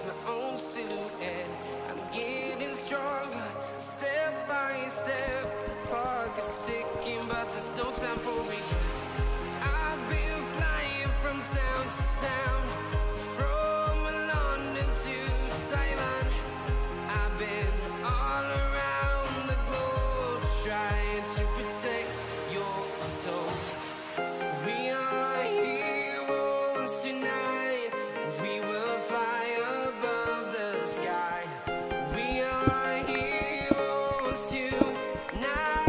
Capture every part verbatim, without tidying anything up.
my own silhouette. I'm getting stronger, step by step. The clock is ticking, but there's no time for regrets. I've been flying from town to town, from London to Taiwan. I've been all around the globe, trying to protect your soul. We are heroes tonight. We will fly above the sky. We are heroes tonight.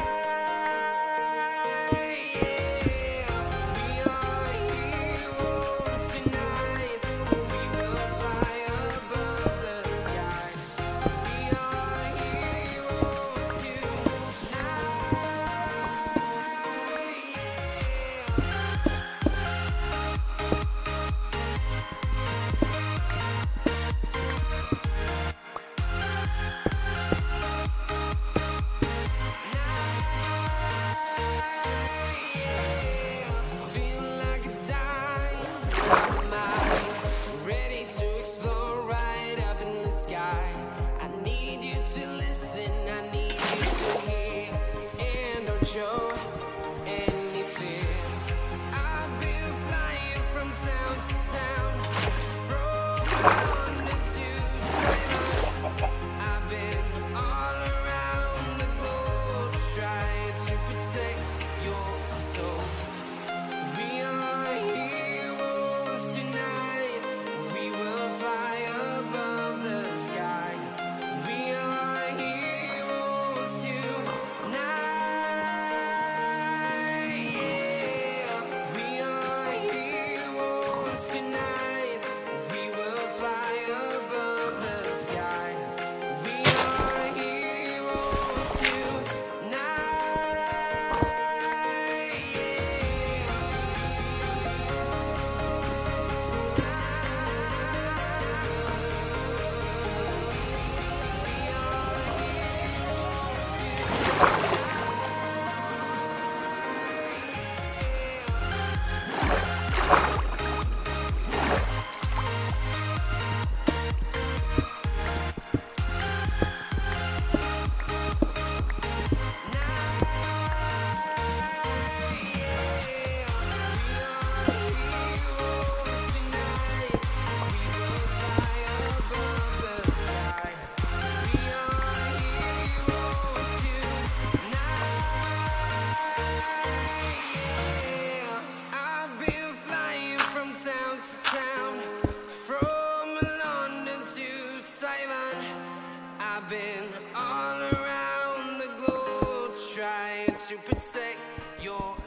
Yeah. We are heroes tonight. We will fly above the sky. We are heroes tonight. Feel like a dynamite, ready to explode right up in the sky. I need you to listen, I need you to hear, and don't show any fear. I've been flying from town to town, from London to Taiwan. I've been all around the globe, trying to protect your soul. We are heroes tonight. We will fly above the sky. We are heroes tonight. Yeah. We are heroes tonight. We will fly above the sky. We are heroes tonight. I've been flying from town to town, from London to Taiwan. I've been all around the globe, trying to protect your